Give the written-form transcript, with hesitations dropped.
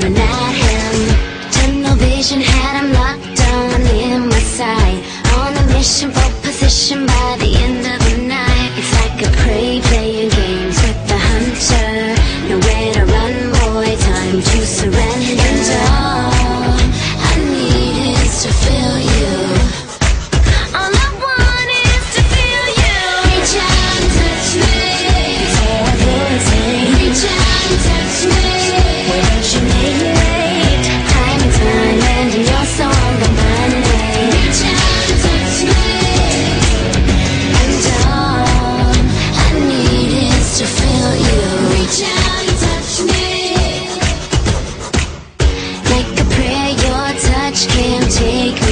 staring at him. Tunnel vision had him locked on in my sight, on a mission for position by the end of the night. It's like a prey playing games with the hunter. Nowhere to run, boy, time to surrender. And all I need is to feel you. All I want is to feel you. Reach out and touch me. It's all I wanna take. Reach out and touch me. Why don't you make it late? Time and time, and you're so on the mind. Reach out and touch me. And all I need is to feel you. Reach out and touch me. Like a prayer, your touch can't take me.